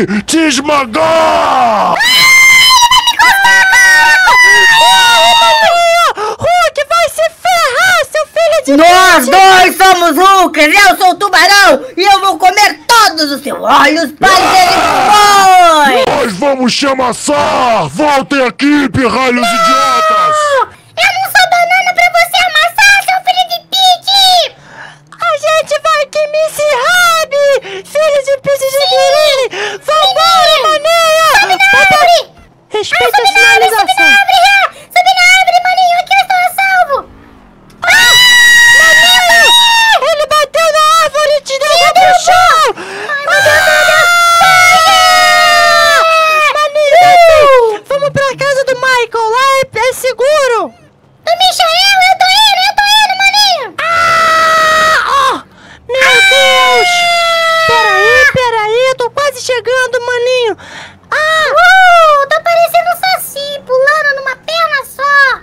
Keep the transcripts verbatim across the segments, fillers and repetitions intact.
te esmagar! Hulk vai se ferrar, seu filho de... Nós dois somos Hulkers, eu sou o tubarão e eu vou comer todos os seus olhos para depois! Nós vamos te amassar! Voltem aqui, pirralhos idiotas! Eu não sou banana pra você amassar, seu filho de Pete! A gente vai que me se rabe, filho de Pete de Guilherme! Vambora, maninho! Sobe na árvore! Respeita ah, a sinalização! Sobe na árvore! Sobe na árvore, maninho! Aqui eu estou a salvo! Ah! Maninho! Ele bateu na árvore e te derrubou pro chão! Ai, meu Deus, meu Deus! Maninho, uh! Vamos pra casa do Michael, lá é, é seguro! Do Michael, eu tô indo, eu tô indo, maninho! Ah! Oh! Meu Deus! Peraí, peraí, eu tô quase chegando, maninho! Ah! Uh, tô parecendo um saci, pulando numa perna só!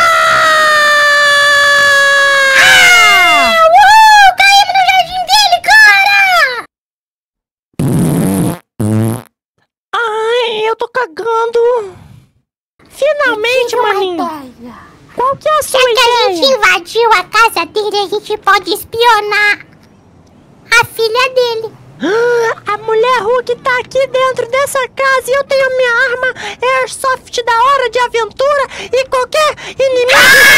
Ah! Uh, caímos no jardim dele, cara! Ai, eu tô cagando! Finalmente, maninho! Ideia. Qual que é a sua Já que a gente ideia? invadiu a casa dele, a gente pode espionar a filha dele. Ah, a mulher Hulk tá aqui dentro dessa casa e eu tenho minha arma Airsoft da Hora de Aventura e qualquer inimigo...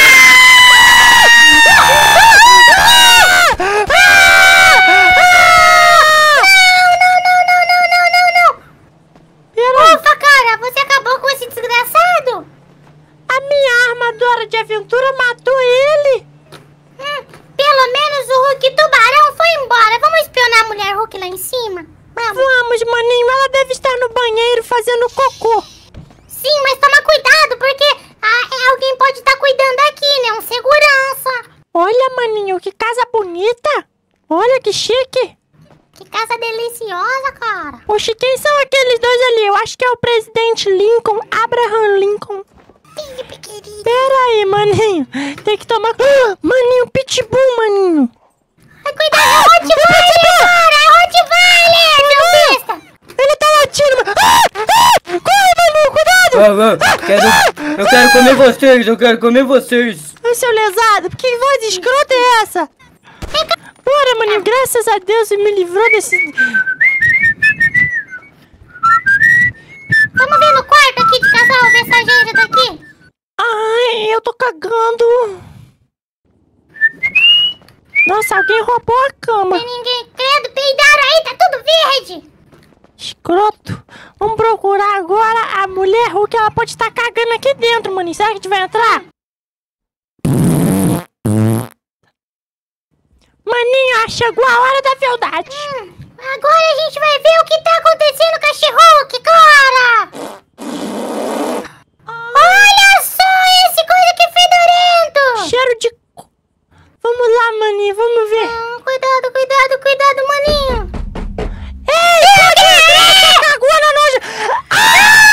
Não, não, não, não, não, não, não! Peraí, Ufa, cara, você acabou com esse desgraçado? a minha arma da Hora de Aventura matou ele? Hum, pelo menos o Hulk tubarão foi embora. Vamos espionar a mulher Hulk lá em cima? Vamos. Vamos, maninho, ela deve estar no banheiro fazendo cocô. Sim, mas toma cuidado, porque ah, alguém pode estar cuidando aqui, né? Um segurança. Olha, maninho, que casa bonita. Olha que chique. Que casa deliciosa, cara. Oxe, quem são aqueles dois ali? Eu acho que é o presidente Lincoln, Abraham Lincoln. Ih, pequenininho. Pera aí, maninho. Tem que tomar... Ah, maninho, pitbull, maninho. Ai, cuidado, é Rottweiler, cara. É Rottweiler, seu besta. Ele tá latindo, mano. Ah, ah, corre, maninho, cuidado. Ah, ah, quero, eu quero comer vocês, eu quero comer vocês. Ai, seu lesado, que voz escrota é essa? Bora, maninho, graças a Deus me livrou desse... Vamos ver no quarto aqui de casal, o mensageiro daqui. Ai, eu tô cagando. Nossa, alguém roubou a cama. Tem ninguém. Credo, peidaram aí, tá tudo verde. Escroto. Vamos procurar agora a mulher Hulk. Ela pode estar cagando aqui dentro, maninho. Será que a gente vai entrar? Maninho, chegou a hora da verdade. Hum, agora a gente vai ver o que tá acontecendo com a She-Hulk, cara. Olha só esse coisa que fedorento. Cheiro de... cu. Vamos lá, maninho. Vamos ver. Hum, cuidado, cuidado, cuidado, maninho. Ei, Hulk! Cagou na noja! Ah!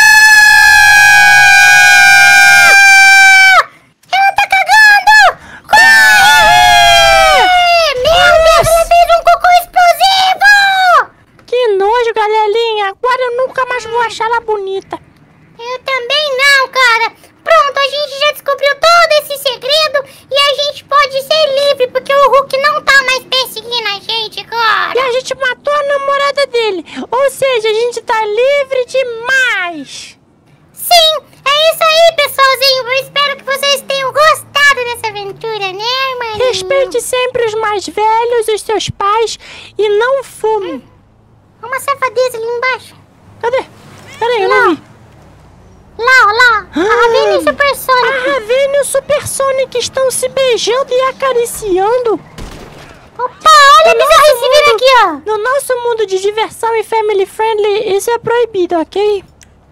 Ela tá cagando! Corre! Meu Deus, ela fez um cocô explosivo! Que nojo, galerinha. Agora eu nunca mais vou achar ela bonita. Eu também não, cara. Pronto, a gente já descobriu todo esse segredo e a gente pode ser livre, porque o Hulk não tá mais perseguindo a gente, cara. E a gente matou a namorada dele. Ou seja, a gente tá livre demais. Sim, é isso aí, pessoalzinho. Eu espero que vocês tenham gostado dessa aventura, né, maninho? Respeite sempre os mais velhos, os seus pais, e não fume. Uma safadeza ali embaixo. Cadê? Peraí, eu não vi. Lá, ó, lá. A Ravena e o A Supersonic. Ravena e o Supersonic estão se beijando e acariciando. Opa, olha a bizarrice vindo aqui, ó. No nosso mundo de diversão e family friendly, isso é proibido, ok?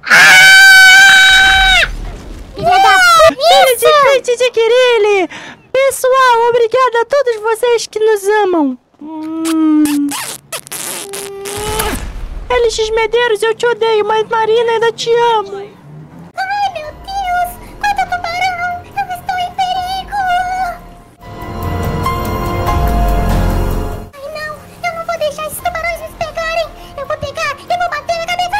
Filha da Filho de puta. Pete de Guilherme! Pessoal, obrigada a todos vocês que nos amam. Hum. L X Medeiros, eu te odeio, mas Marina ainda te amo. Ai, meu Deus. Quanto tubarão. Eu estou em perigo. Ai, não. Eu não vou deixar esses tubarões me pegarem. Eu vou pegar e vou bater na cabeça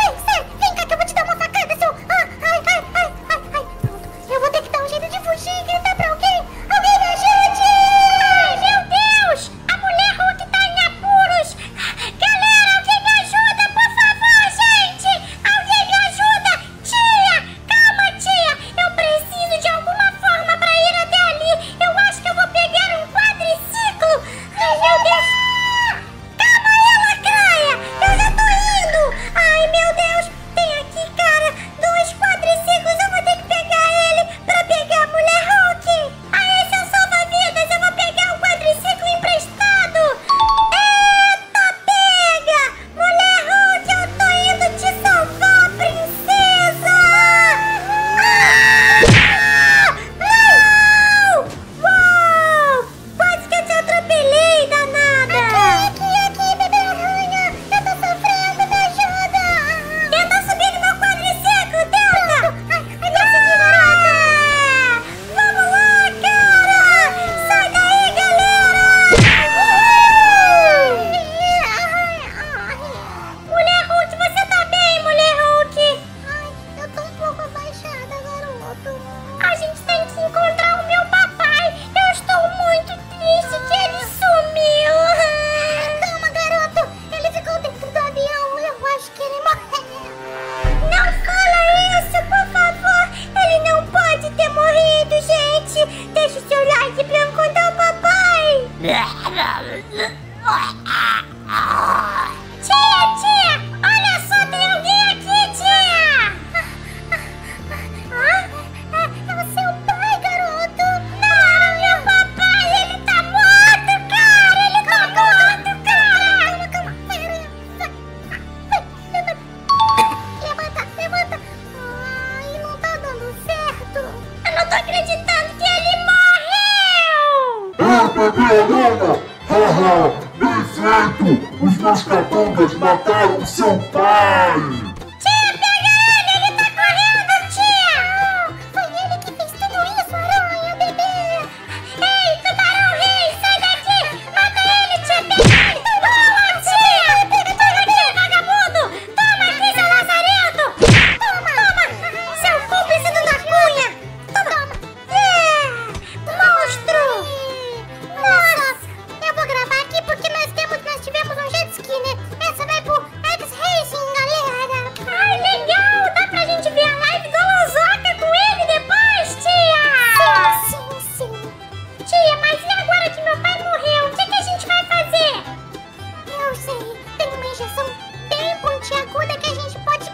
acreditando que ele morreu! Eu peguei a Luna! Haha! Bem feito! Os meus capangas mataram seu pai! Tia, pega ele! Ele tá correndo, tia! Foi ele que fez tudo isso, aranha, bebê! Ei, tubarão rei, sai daqui! Mata ele, tia! Pega ele! Toma, tia! Toma aqui, vagabundo! Toma aqui, seu lazarento! Toma! Toma! Seu cúmplice do da cunha! Toma! Yeah! Monstro! Nossa! Eu vou gravar aqui porque nós temos, nós tivemos um jet ski, né? Essa vai pro X-Racing, galera! Ai, legal! Dá pra gente ver a live do Lozoca com ele depois, tia! Sim, sim, sim! Tia, mas e agora que meu pai morreu? O que, que a gente vai fazer? Eu sei, tem uma injeção bem pontiaguda que a gente pode...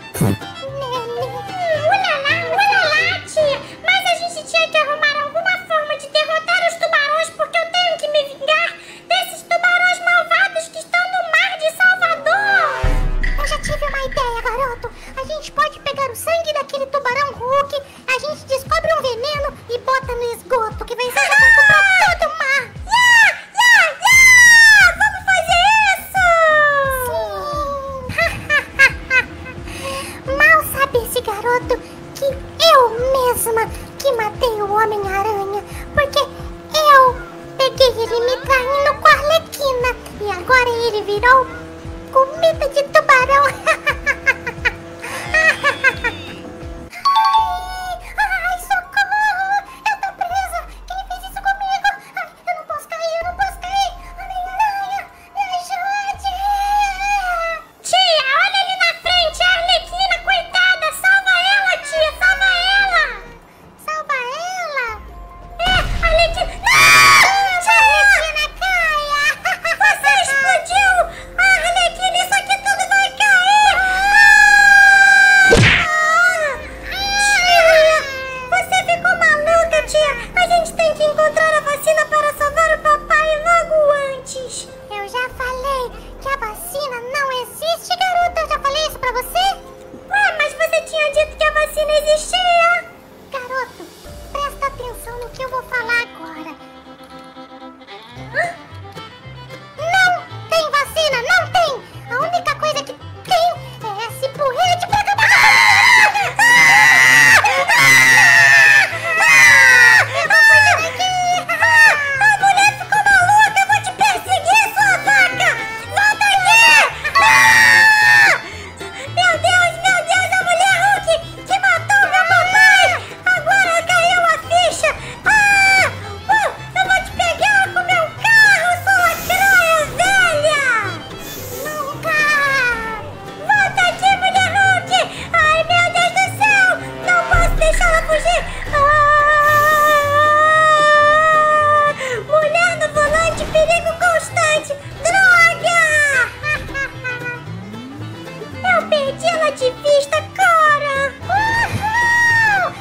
Ulala, ulala, tia! Mas a gente tinha que arrumar alguma forma de derrotar os tubarões porque eu tenho que me vingar desses tubarões malvados que estão no mar de Salvador! Eu já tive uma ideia, garoto! A gente pode pegar o sangue daquele tubarão Hulk, a gente descobre um veneno e bota no esgoto que vai ser jogado pra todo o mar! Yeah! Yeah! Yeah! Vamos fazer isso! Sim! Mal sabe esse garoto que eu mesma que matei o Homem-Aranha, porque eu peguei ele me traindo com a Arlequina e agora ele virou comida de tubarão. Ai, ai, socorro! Eu tô presa! Quem fez isso comigo? Ai, eu não posso cair, eu não posso cair! Homem-Aranha, me ajude! Tia, olha ali na frente, a Arlequina, coitada! Salva ela, tia, salva ela! Salva ela? É, a Arlequina... Não! Tia Arlequina, caia! Você explodiu! Ah, Arlequina, isso aqui tudo vai cair! Ah! Tia, você ficou maluca, tia! A gente tem que encontrar a vacina para salvar o papai logo antes! Eu já falei que a vacina não existe, garota! Eu já falei isso pra você? Ué, mas você tinha dito que a vacina existia! Garoto, presta atenção no que eu vou falar agora. Hã? Não tem vacina, não tem! A única coisa que tem é esse porrete pra acabar com a A mulher ficou maluca! Eu vou te perseguir, sua vaca! Volta aqui! Ah! Meu Deus, meu Deus, a mulher Hulk que matou meu papai! Agora caiu a ficha! Ah! Uh, eu vou te pegar com meu carro, sua lacraia velha! Nunca! Volta aqui, mulher Hulk! Ai, meu Deus do céu! Não posso deixar ela fugir! Ah! Mulher no volante, perigo constante! Droga! Eu perdi ela de vista, cara! Uhul!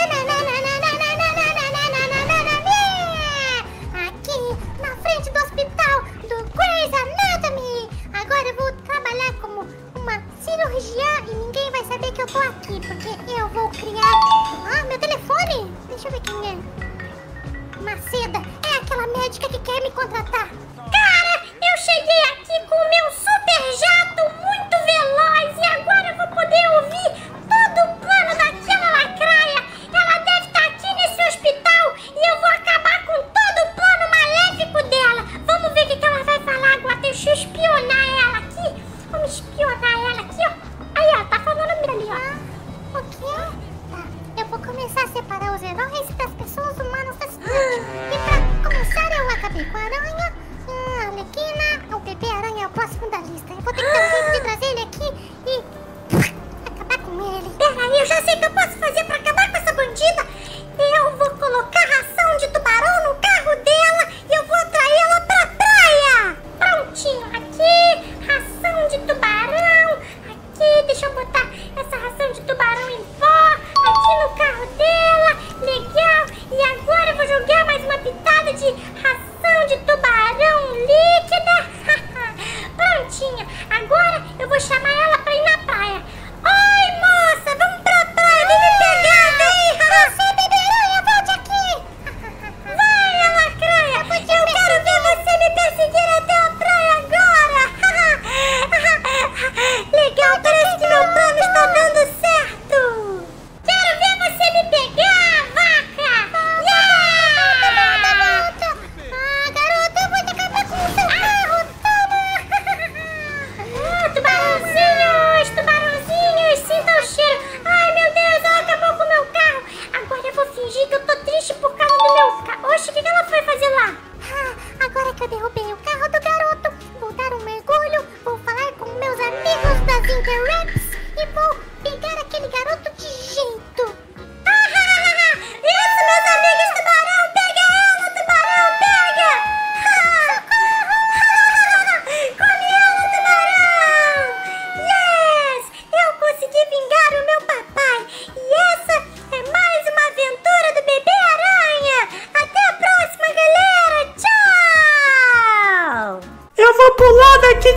Aqui, na frente do hospital do Grey's Anatomy! Agora eu vou trabalhar como uma cirurgiã e ninguém vai saber que eu tô aqui, porque eu vou criar... Ah, meu telefone! Deixa eu ver quem é. Maceda, é aquela médica que quer me contratar. Cara, eu cheguei aqui com o meu super jato muito veloz e agora eu vou poder ouvir todo o plano daquela lacraia. Ela deve estar aqui nesse hospital e eu vou acabar com todo o plano maléfico dela. Vamos ver o que que ela vai falar agora. Deixa eu espionar ela aqui. Vamos espionar ela aqui, ó. Aí, ó, tá falando ali, ó. O quê? Tá, eu vou começar a separar os heróis das pessoas humanas da cidade. E pra começar, eu acabei com a aranha, a Arlequina, o bebê aranha é o próximo da lista. Eu vou ter que dar um jeito de trazer ele aqui e acabar com ele. Peraí, eu já sei o que eu posso fazer pra acabar com essa bandida. Eu vou colocar ração de tubarão no carro dela e eu vou atraí-la pra praia. Prontinho, aqui, ração de tubarão. Aqui, deixa eu botar essa ração de tubarão em pó aqui no carro dela. Legal. E agora eu vou jogar mais uma pitada de ração de tubarão líquida. Prontinho. Agora eu vou chamar ela pra ir na praia. Oi, moça, vamos pra praia. Vem me pegar, vem. Você, bebê aranha, volte aqui.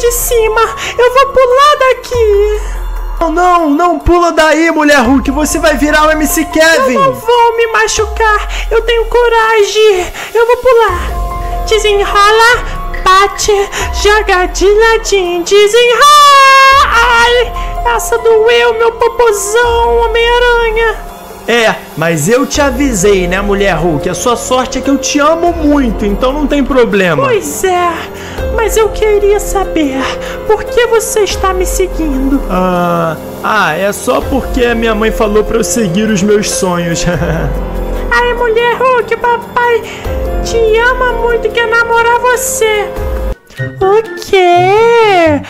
de cima. Eu vou pular daqui. Não, não, não pula daí, mulher Hulk. Você vai virar o M C Kevin. Eu não vou me machucar. Eu tenho coragem. Eu vou pular. Desenrola, bate, joga de ladinho, desenrola. Ai, essa doeu, meu popozão, Homem-Aranha. É, mas eu te avisei, né, mulher Hulk? A sua sorte é que eu te amo muito, então não tem problema. Pois é, mas eu queria saber por que você está me seguindo. Ah, ah é só porque a minha mãe falou pra eu seguir os meus sonhos. Ai, mulher Hulk, papai te ama muito e quer namorar você. O quê?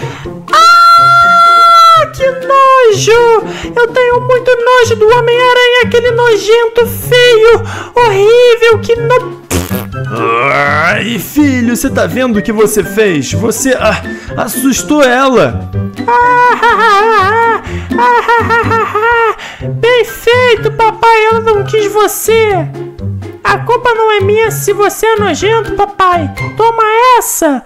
Ah, que nojo! Eu tenho muito nojo do Homem-Aranha, aquele nojento, feio, horrível, que no... Ai, filho, você tá vendo o que você fez? Você ah, assustou ela. Ah, ah, ah, ah, ah, bem feito, papai, ela não quis você. A culpa não é minha se você é nojento, papai. Toma essa.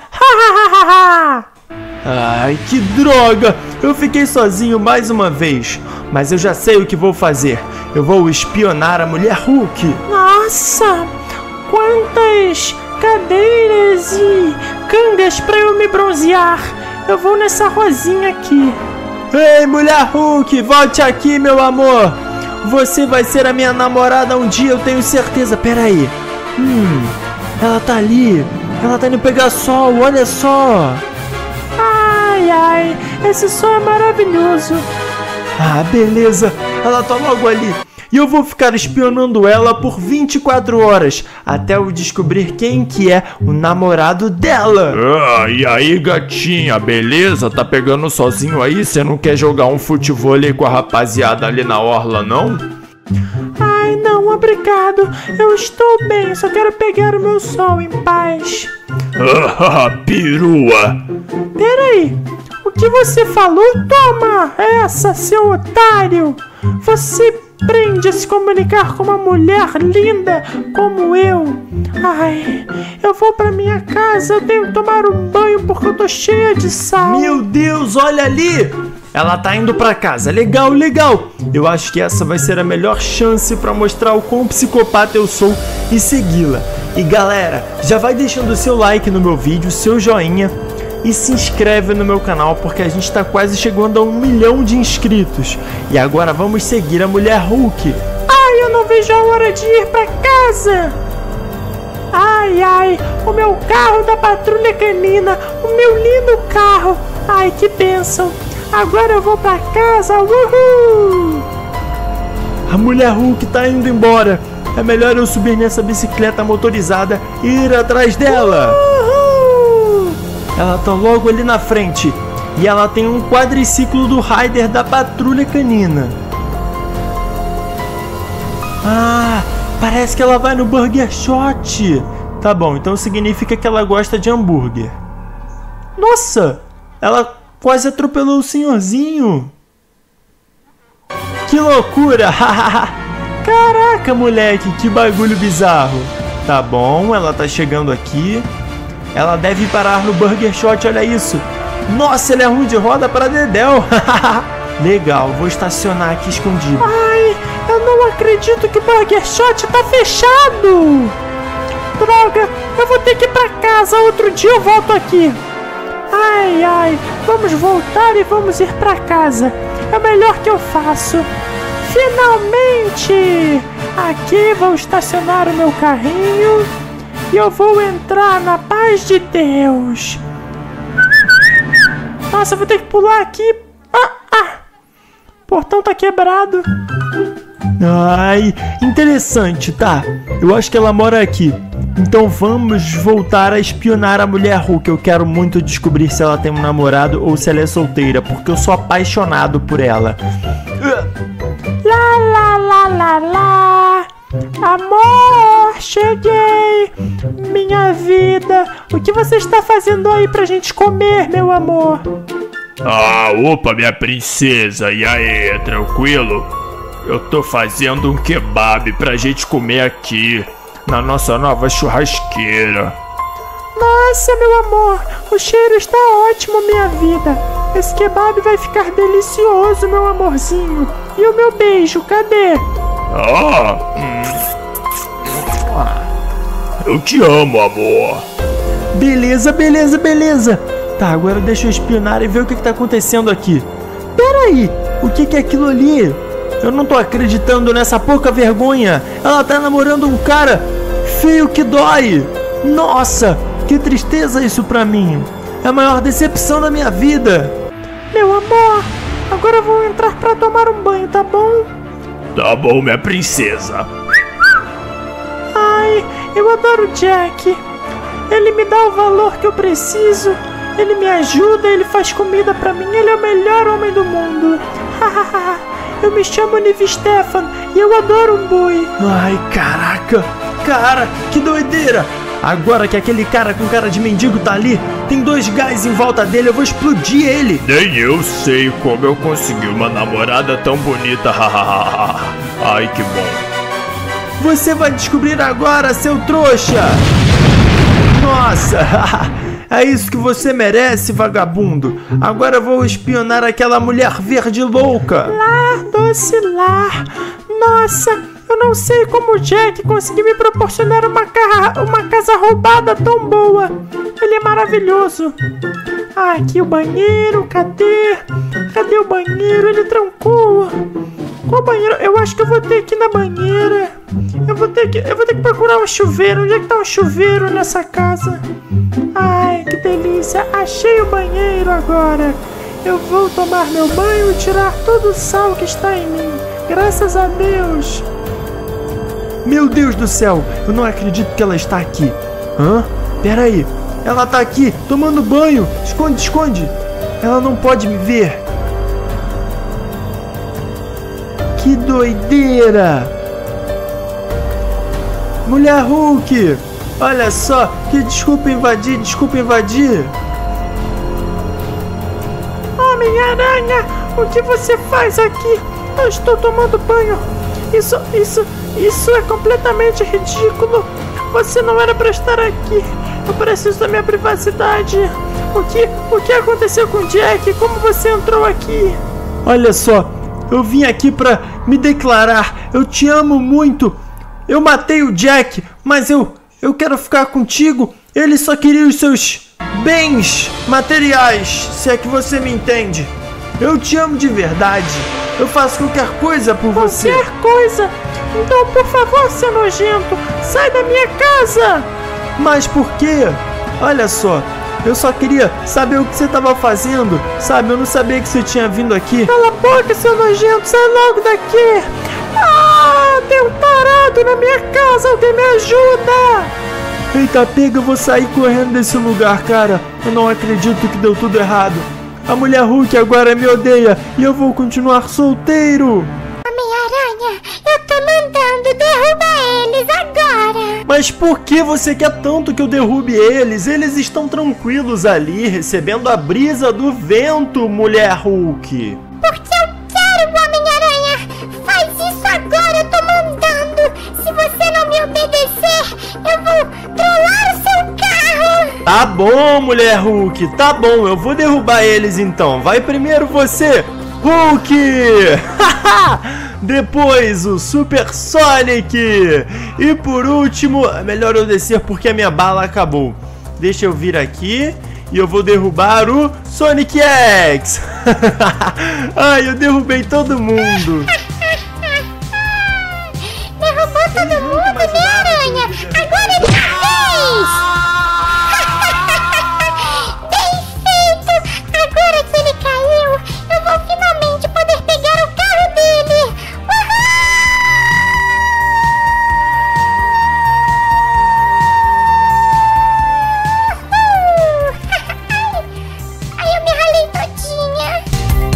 Ai, que droga! Eu fiquei sozinho mais uma vez. Mas eu já sei o que vou fazer. Eu vou espionar a mulher Hulk. Nossa, quantas cadeiras e cangas pra eu me bronzear. Eu vou nessa rosinha aqui. Ei, mulher Hulk, volte aqui, meu amor. Você vai ser a minha namorada um dia, eu tenho certeza. Pera aí. Hum, ela tá ali. Ela tá indo pegar sol, olha só. Ai, ai, esse sol é maravilhoso. Ah, beleza. Ela tá logo ali. E eu vou ficar espionando ela por vinte e quatro horas, até eu descobrir quem que é o namorado dela. Ah, e aí, gatinha, beleza? Tá pegando sozinho aí? Você não quer jogar um futevôlei com a rapaziada ali na orla, não? Ai, não, obrigado. Eu estou bem, só quero pegar o meu sol em paz. Ah, perua. Peraí, o que você falou? Toma essa, seu otário. Você aprende a se comunicar com uma mulher linda como eu. Ai, eu vou pra minha casa, eu tenho que tomar um banho porque eu tô cheia de sal. Meu Deus, olha ali! Ela tá indo pra casa, legal, legal. Eu acho que essa vai ser a melhor chance pra mostrar o quão psicopata eu sou e segui-la. E galera, já vai deixando o seu like no meu vídeo, seu joinha e se inscreve no meu canal porque a gente tá quase chegando a um milhão de inscritos. E agora vamos seguir a mulher Hulk. Ai, eu não vejo a hora de ir pra casa. Ai, ai, o meu carro da patrulha canina, o meu lindo carro. Ai, que bênção. Agora eu vou pra casa, uhul. A mulher Hulk tá indo embora. É melhor eu subir nessa bicicleta motorizada e ir atrás dela. Uhul. Ela tá logo ali na frente. E ela tem um quadriciclo do Ryder da patrulha canina. Ah, parece que ela vai no Burger Shot. Tá bom, então significa que ela gosta de hambúrguer. Nossa, ela quase atropelou o senhorzinho. Que loucura! Caraca, moleque, que bagulho bizarro. Tá bom, ela tá chegando aqui. Ela deve parar no Burger Shot, olha isso. Nossa, ele é ruim de roda para dedéu. Legal, vou estacionar aqui escondido. Ai, eu não acredito que o Burger Shot tá fechado. Droga, eu vou ter que ir pra casa. Outro dia eu volto aqui. Ai, ai, vamos voltar e vamos ir pra casa. É o melhor que eu faço. Finalmente! Aqui vou estacionar o meu carrinho e eu vou entrar na paz de Deus. Nossa, eu vou ter que pular aqui. Ah, ah. O portão tá quebrado. Ai, interessante, tá? Eu acho que ela mora aqui. Então vamos voltar a espionar a mulher Hulk. Eu quero muito descobrir se ela tem um namorado ou se ela é solteira, porque eu sou apaixonado por ela. Lá, lá, lá, lá, lá. Amor, cheguei. Minha vida. O que você está fazendo aí pra gente comer, meu amor? Ah, opa, minha princesa. E aí, tranquilo? Eu tô fazendo um kebab pra gente comer aqui na nossa nova churrasqueira. Nossa, meu amor, o cheiro está ótimo, minha vida. Esse kebab vai ficar delicioso, meu amorzinho. E o meu beijo, cadê? Ah, hum. Eu te amo, amor. Beleza, beleza, beleza. Tá, agora deixa eu espionar e ver o que, que tá acontecendo aqui. Pera aí, o que, que é aquilo ali? Eu não tô acreditando nessa pouca vergonha. Ela tá namorando um cara feio que dói. Nossa, que tristeza isso pra mim. É a maior decepção da minha vida. Meu amor, agora eu vou entrar pra tomar um banho, tá bom? Tá bom, minha princesa. Ai, eu adoro o Jack. Ele me dá o valor que eu preciso. Ele me ajuda, ele faz comida pra mim. Ele é o melhor homem do mundo. Eu me chamo Nive Stefan e eu adoro um boi. Ai, caraca. Cara, que doideira. Agora que aquele cara com cara de mendigo tá ali, tem dois gás em volta dele, eu vou explodir ele. Nem eu sei como eu consegui uma namorada tão bonita. Ai, que bom. Você vai descobrir agora, seu trouxa. Nossa, é isso que você merece, vagabundo. Agora eu vou espionar aquela mulher verde louca. Lar, doce lar. Nossa, eu não sei como o Jack conseguiu me proporcionar uma, ca... uma casa roubada tão boa. Ele é maravilhoso. Ah, aqui o banheiro, cadê? Cadê o banheiro? Ele trancou. Qual banheiro? Eu acho que eu vou ter que ir na banheira. Eu vou ter que, eu vou ter que procurar um chuveiro. Onde é que tá um chuveiro nessa casa? Ai, que delícia. Achei o banheiro agora. Eu vou tomar meu banho e tirar todo o sal que está em mim. Graças a Deus. Meu Deus do céu, eu não acredito que ela está aqui. Hã? Pera aí. Ela tá aqui, tomando banho. Esconde, esconde. Ela não pode me ver. Que doideira. Mulher Hulk. Olha só, que desculpa invadir, desculpa invadir. Homem-Aranha, o que você faz aqui? Eu estou tomando banho. Isso, isso, isso é completamente ridículo. Você não era para estar aqui. Eu preciso da minha privacidade. O que, o que aconteceu com o Jack? Como você entrou aqui? Olha só, eu vim aqui pra me declarar. Eu te amo muito. Eu matei o Jack, mas eu, eu quero ficar contigo. Ele só queria os seus bens materiais, se é que você me entende. Eu te amo de verdade. Eu faço qualquer coisa por você. Qualquer coisa? Então, por favor, seu nojento, sai da minha casa. Mas por quê? Olha só, eu só queria saber o que você estava fazendo. Sabe, eu não sabia que você tinha vindo aqui. Cala a boca, seu nojento, sai logo daqui. Ah, tem um tarado na minha casa, alguém me ajuda. Eita, pega, eu vou sair correndo desse lugar, cara. Eu não acredito que deu tudo errado. A mulher Hulk agora me odeia e eu vou continuar solteiro. Homem-Aranha, eu tô mandando derrubar eles agora. Mas por que você quer tanto que eu derrube eles? Eles estão tranquilos ali, recebendo a brisa do vento, mulher Hulk. Porque eu quero, Homem-Aranha. Faz isso agora, eu tô mandando. Se você não me obedecer, eu vou trollar o seu carro. Tá bom, mulher Hulk, tá bom, eu vou derrubar eles então. Vai primeiro você, Hulk! Depois o Super Sonic! E por último, é melhor eu descer porque a minha bala acabou. Deixa eu vir aqui e eu vou derrubar o Sonic X! Ai, eu derrubei todo mundo! Derrubou todo mundo, né, Aranha? Agora é minha vez! Agora que ele caiu, eu vou finalmente poder pegar o carro dele! Uhul! Ai, eu me ralei todinha!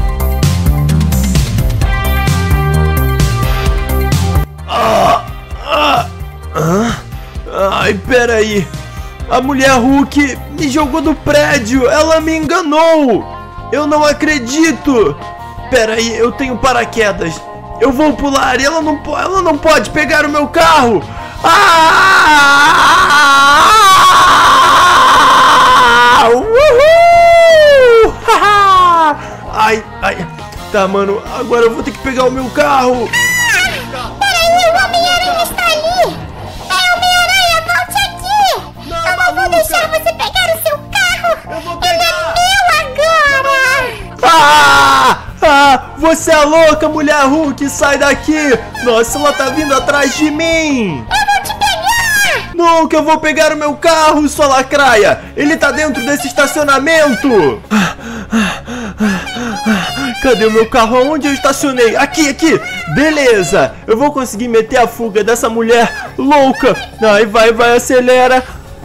Ah, ah, ah, ai, peraí. A mulher Hulk me jogou do prédio. Ela me enganou. Eu não acredito. Peraí, eu tenho paraquedas. Eu vou pular e ela não, ela não pode pegar o meu carro. Ah! Tá, mano, agora eu vou ter que pegar o meu carro. Peraí, o Homem-Aranha está ali! É, Homem-Aranha, volte aqui! Não, eu não vou deixar você pegar o seu carro! Eu vou Ele pegar. é meu agora! Ah! Ah! Você é louca, mulher Hulk! Sai daqui! Nossa, ela tá vindo atrás de mim! Eu vou te pegar! Nunca eu vou pegar o meu carro, sua lacraia! Ele tá dentro desse estacionamento! Cadê o meu carro? Aonde eu estacionei? Aqui, aqui! Beleza! Eu vou conseguir meter a fuga dessa mulher louca! Ai, vai, vai, acelera!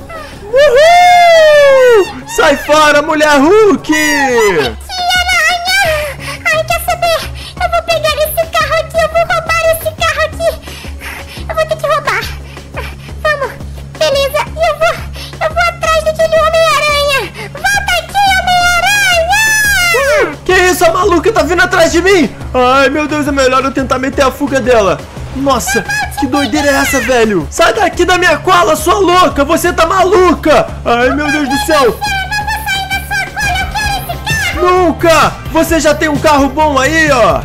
Uhul! Sai fora, mulher Hulk! Aranha! Ai, quer saber? Eu vou pegar esse carro aqui, eu vou roubar esse carro aqui! Eu vou ter que roubar! Vamos! Beleza, e eu vou... Eu vou atrás daquele Homem-Aranha! Volta aqui, Homem-Aranha! Que isso, a maluca tá vindo atrás de mim? Ai, meu Deus, é melhor eu tentar meter a fuga dela. Nossa, que doideira é essa, velho? Sai daqui da minha cola, sua louca! Você tá maluca! Ai, meu Deus do céu! Nunca! Você já tem um carro bom aí, ó!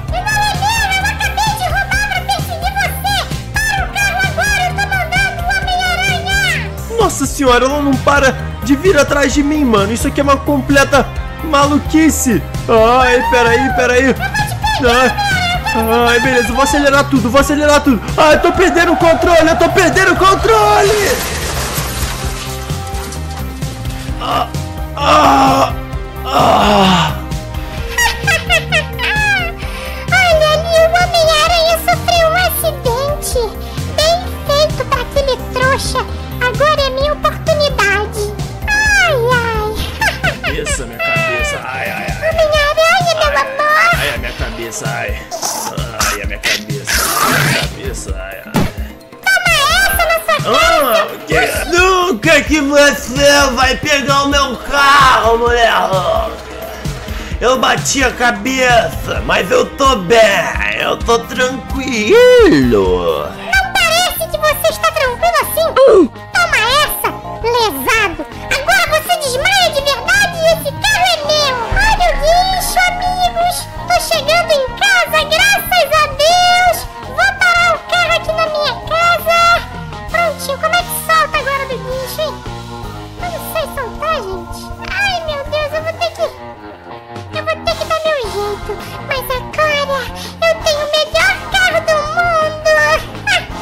Nossa senhora, ela não para de vir atrás de mim, mano. Isso aqui é uma completa maluquice. Ai, peraí, peraí. Ai, ai, beleza, vou acelerar tudo, vou acelerar tudo. Ai, eu tô perdendo o controle, eu tô perdendo o controle. Ah, ah, ah. Olha ali, o Homem-Aranha sofreu um acidente. Bem feito pra aquele trouxa. Agora é minha oportunidade. Ai, ai. Isso, minha cabeça. Ai, ai, ai. Homem-Aranha, meu amor. Ai, a minha cabeça, ai. Ai, a minha cabeça. Minha cabeça, ai, ai. Toma essa na sua cara. Ah, o que? Nunca que você vai pegar o meu carro, mulher. Eu bati a cabeça, mas eu tô bem, eu tô tranquilo. Não parece que você está tranquilo assim. Toma essa, lesado. Agora você desmaia de verdade e esse carro é meu. Olha o guincho, amigos. Tô chegando em casa, graças a Deus. Vou parar o carro aqui na minha casa. Prontinho, como é que solta agora do guincho, hein? Eu não sei soltar, gente. Ai, meu Deus, eu vou ter que... Eu vou ter que dar meu jeito. Mas agora eu tenho o melhor carro do mundo.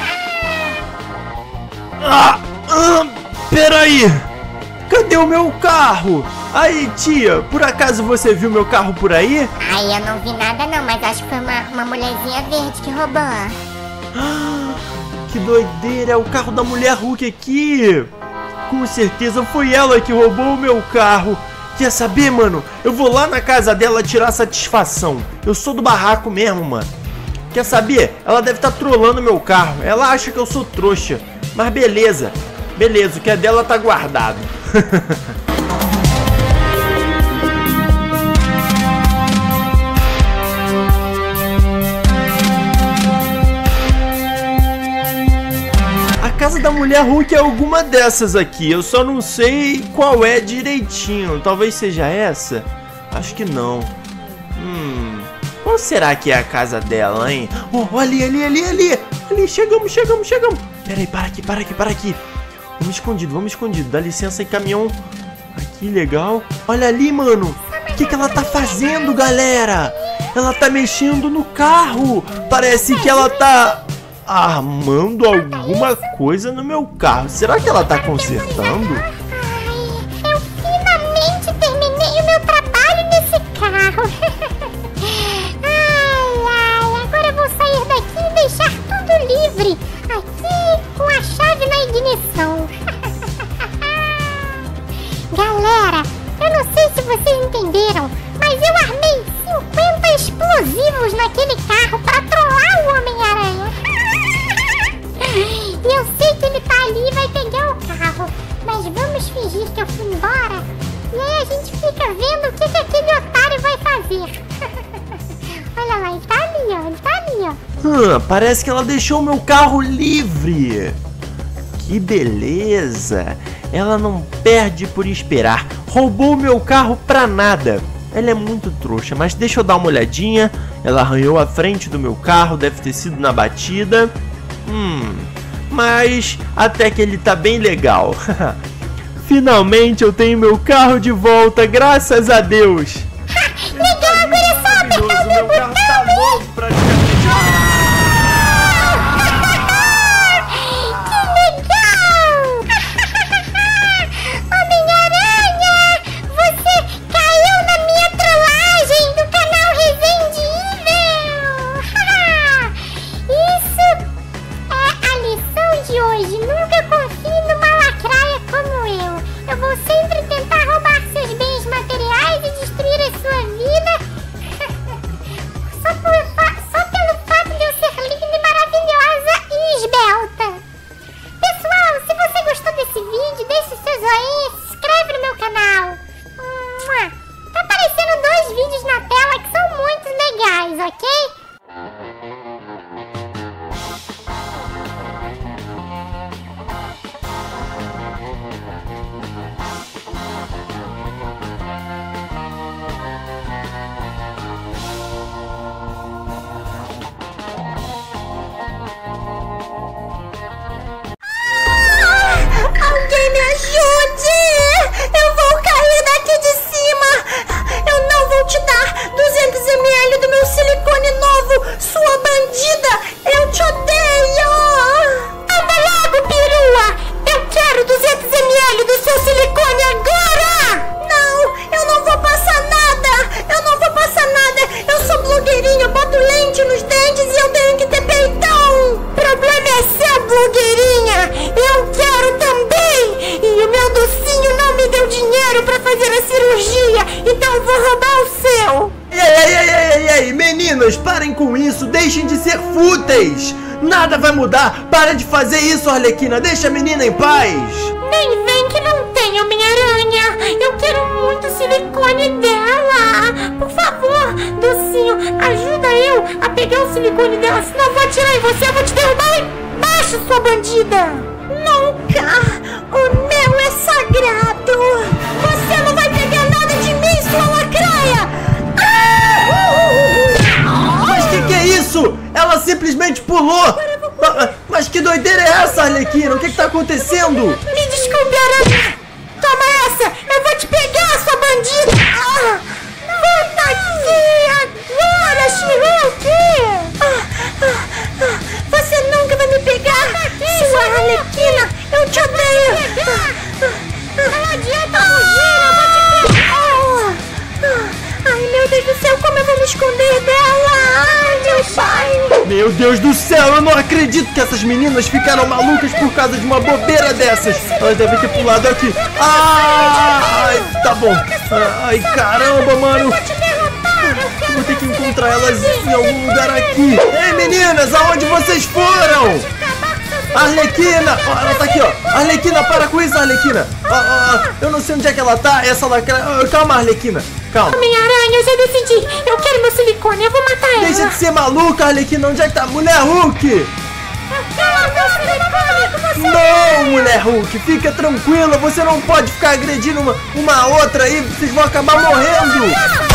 Ah, ah, peraí! Cadê o meu carro? Aí, tia, por acaso você viu meu carro por aí? Ai, eu não vi nada não, mas acho que foi uma, uma mulherzinha verde que roubou. Ah, que doideira, é o carro da mulher Hulk aqui. Com certeza foi ela que roubou o meu carro. Quer saber, mano? Eu vou lá na casa dela tirar satisfação. Eu sou do barraco mesmo, mano. Quer saber? Ela deve estar trolando meu carro. Ela acha que eu sou trouxa. Mas beleza. Beleza, o que é dela tá guardado. A casa da mulher Hulk é alguma dessas aqui. Eu só não sei qual é direitinho. Talvez seja essa? Acho que não. Hum... Qual será que é a casa dela, hein? Oh, ali, ali, ali, ali! Ali, chegamos, chegamos, chegamos! Pera aí, para aqui, para aqui, para aqui! Vamos escondido, vamos escondido. Dá licença aí, caminhão. Aqui, legal. Olha ali, mano. O que, que ela tá fazendo, galera? Ela tá mexendo no carro. Parece que ela tá armando alguma coisa no meu carro. Será que ela tá consertando? Ai, eu finalmente terminei o meu trabalho nesse carro. Ai, ai, agora eu vou sair daqui e deixar tudo livre. Aqui, com a chave na ignição. Galera, eu não sei se vocês entenderam, mas eu armei cinquenta explosivos naquele carro pra trollar o Homem-Aranha. E eu sei que ele tá ali e vai pegar o carro. Mas vamos fingir que eu fui embora. E aí a gente fica vendo o que, que aquele otário vai fazer. Olha lá, ele tá ali, ó. Ele tá ali, ó. Hum, parece que ela deixou o meu carro livre. Que beleza. Ela não perde por esperar. Roubou meu carro pra nada. ela é muito trouxa, mas deixa eu dar uma olhadinha. Ela arranhou a frente do meu carro, deve ter sido na batida. Hum, mas até que ele tá bem legal. Finalmente eu tenho meu carro de volta, graças a Deus. Legal, agora é só apertar o meu carro tá novo praticamente. Meninas, parem com isso, deixem de ser fúteis. Nada vai mudar, para de fazer isso, Arlequina, deixa a menina em paz. Nem vem que não tem Homem-Aranha. Eu quero muito o silicone dela. Por favor, docinho, ajuda eu a pegar o silicone dela, senão eu vou atirar em você, eu vou te derrubar lá embaixo, sua bandida. Nunca, o meu é sagrado. Você não vai pegar nada de mim, sua lacraia. Que é isso? Ela simplesmente pulou! Mas que doideira é essa, Arlequina? O que que tá acontecendo? Me desculpe, Aranha! Toma essa! Eu vou te pegar, sua bandida! Ah, volta aqui agora, She-Hulk! Ah, ah, ah, você nunca vai me pegar, sua Arlequina! Eu te odeio! Não adianta fugir, eu vou te pegar! Ai, meu Deus do céu, como eu vou me esconder dela? Ai, meu pai! Meu Deus do céu, eu não acredito que essas meninas ficaram malucas por causa de uma bobeira dessas. Elas devem ter pulado aqui. Ai, tá bom. Ai, caramba, mano. Vou ter que encontrar elas em algum lugar aqui. Ei, meninas, aonde vocês foram? Arlequina! Oh, ela tá aqui, ó. Arlequina, para com isso, Arlequina. Oh, oh, oh. Eu não sei onde é que ela tá. Essa lacra... Oh, calma, Arlequina. Calma. Homem-Aranha, eu já decidi. Eu quero meu silicone, eu vou matar ela. Deixa de ser maluca, Arlequina. Onde é que tá? Mulher Hulk! Eu quero meu silicone com você. Não, Mulher Hulk. Fica tranquila. Você não pode ficar agredindo uma, uma outra aí. Vocês vão acabar morrendo.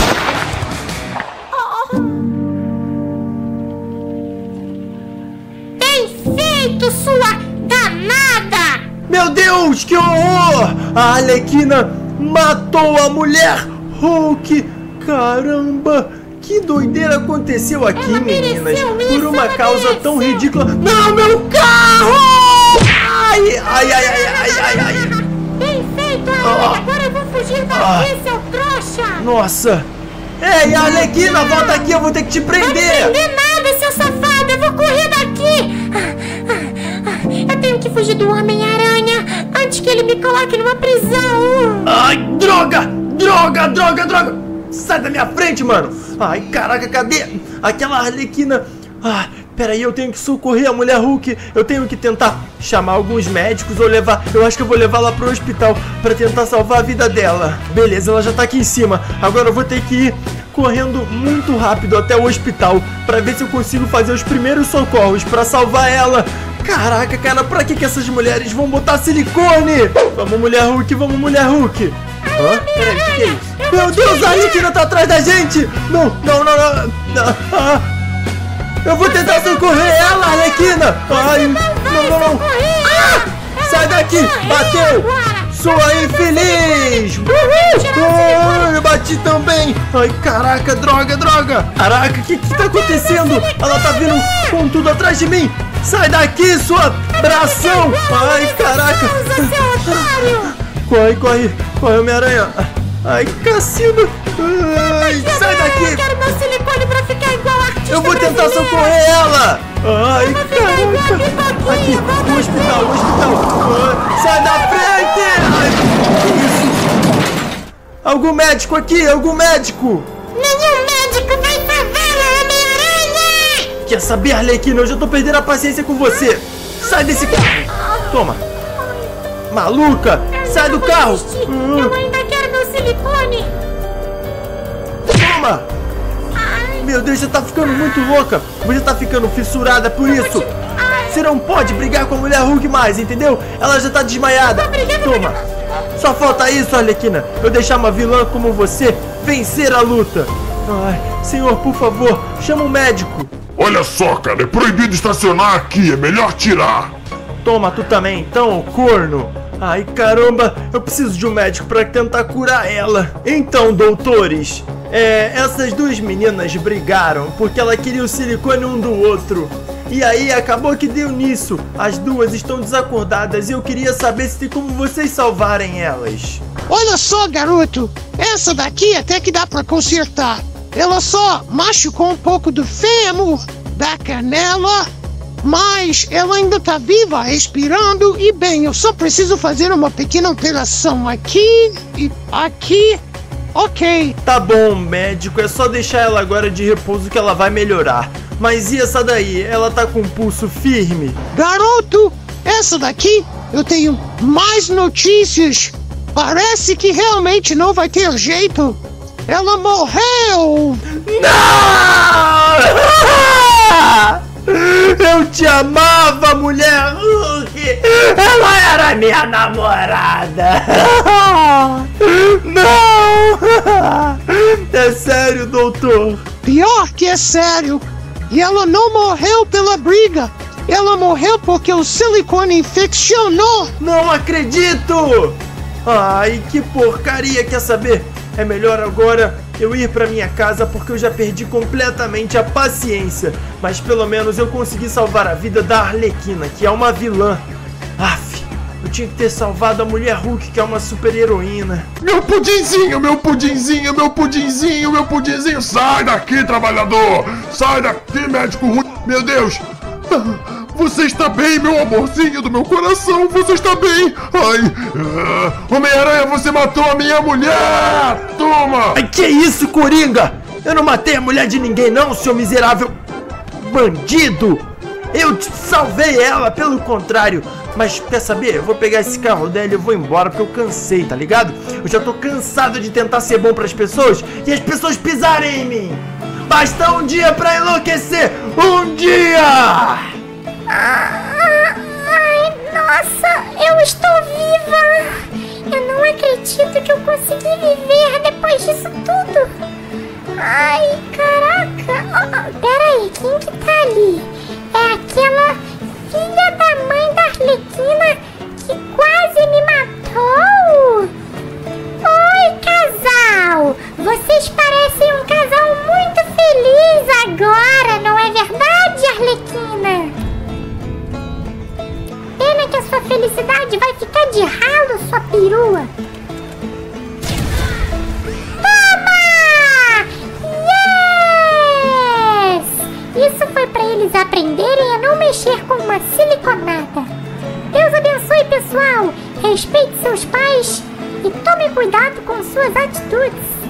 Sua danada! Meu Deus, que horror! A Arlequina matou a Mulher Hulk! Caramba! Que doideira aconteceu aqui, meninas! Por uma causa tão ridícula... Não, meu carro! Ai, ai, ai, ai, ai, ai, ai! Bem feito, Arlequina! Agora eu vou fugir daqui, seu trouxa! Nossa! Ei, Arlequina, volta aqui, eu vou ter que te prender! Não prender nada, seu safado! Eu vou correr daqui! Eu tenho que fugir do Homem-Aranha antes que ele me coloque numa prisão! Ai, droga! Droga, droga, droga! Sai da minha frente, mano! Ai, caraca, cadê aquela Arlequina? Ah, peraí, eu tenho que socorrer a Mulher Hulk. Eu tenho que tentar chamar alguns médicos ou levar... Eu acho que eu vou levar ela pro hospital pra tentar salvar a vida dela. Beleza, ela já tá aqui em cima. Agora eu vou ter que ir correndo muito rápido até o hospital pra ver se eu consigo fazer os primeiros socorros pra salvar ela. Caraca, cara, pra que que essas mulheres vão botar silicone? Vamos, Mulher Hulk, vamos, Mulher Hulk. Hã? Peraí, o que, que é isso? Meu Deus, a Arlequina tá atrás da gente! Não, não, não, não! não. Ah. Eu vou tentar socorrer ela, Arlequina! Ai, não, não, não! Ah! Sai daqui! Bateu! Sua infeliz! Uhul! Eu bati também! Ai, caraca, droga, droga! Caraca, o que que tá acontecendo? Ela tá vindo com tudo atrás de mim! Sai daqui, sua bração! Ai, caraca! Corre, corre! Corre, Homem-Aranha! Ai, Cassino! Ai, sai daqui! Eu quero meu silicone pra ficar igual a artista. Eu vou tentar socorrer ela! Ai, caraca! Aqui, o hospital, o hospital! Ai, sai da frente! Ai, que isso? Algum médico aqui, algum médico! Nenhum médico vai salvar a Homem-Aranha! Quer saber, Arlequina? Eu já tô perdendo a paciência com você! Sai desse carro! Toma! Maluca! Sai do carro! Eu ainda quero meu silicone! Toma! Meu Deus, você tá ficando muito louca! Você tá ficando fissurada por isso! Você não pode brigar com a mulher Hulk mais, entendeu? Ela já tá desmaiada! Toma! Só falta isso, Arlequina! Eu deixar uma vilã como você vencer a luta! Ai, senhor, por favor, chama um médico! Olha só, cara, é proibido estacionar aqui, é melhor tirar! Toma, tu também, então, corno! Ai, caramba, eu preciso de um médico pra tentar curar ela. Então, doutores, é, essas duas meninas brigaram porque ela queria o silicone um do outro. E aí, acabou que deu nisso. As duas estão desacordadas e eu queria saber se tem como vocês salvarem elas. Olha só, garoto, essa daqui até que dá pra consertar. Ela só machucou um pouco do fêmur, da canela, mas ela ainda tá viva, respirando, e bem, eu só preciso fazer uma pequena operação aqui e aqui. Ok. Tá bom, médico, é só deixar ela agora de repouso que ela vai melhorar. Mas e essa daí? Ela tá com o pulso firme? Garoto, essa daqui eu tenho mais notícias. Parece que realmente não vai ter jeito. Ela morreu! Não! Eu te amava, mulher Hulk! Ela era minha namorada! Não! É sério, doutor? Pior que é sério! E ela não morreu pela briga! Ela morreu porque o silicone infeccionou! Não acredito! Ai, que porcaria, quer saber? É melhor agora eu ir pra minha casa porque eu já perdi completamente a paciência. Mas pelo menos eu consegui salvar a vida da Arlequina, que é uma vilã. Aff, eu tinha que ter salvado a mulher Hulk, que é uma super heroína. Meu pudinzinho, meu pudinzinho, meu pudinzinho, meu pudinzinho. Sai daqui, trabalhador. Sai daqui, médico Hulk. Meu Deus. Você está bem, meu amorzinho do meu coração? Você está bem? Ai, uh, Homem-Aranha, você matou a minha mulher! Toma! Ai, que isso, Coringa? Eu não matei a mulher de ninguém não, seu miserável bandido! Eu te salvei ela, pelo contrário. Mas quer saber? Eu vou pegar esse carro dela e eu vou embora porque eu cansei, tá ligado? Eu já tô cansado de tentar ser bom pras pessoas e as pessoas pisarem em mim. Basta um dia pra enlouquecer! Um dia! Ai, nossa, eu estou viva! Eu não acredito que eu consegui viver depois disso tudo! Ai, caraca! Oh, peraí, quem que tá ali? É aquela filha da mãe da Arlequina que quase me matou? Oi, casal! Vocês parecem um casal muito feliz agora, não é verdade, Arlequina? Pena que a sua felicidade vai ficar de ralo, sua perua. Toma! Yes! Isso foi pra eles aprenderem a não mexer com uma siliconada. Deus abençoe, pessoal. Respeite seus pais e tome cuidado com suas atitudes.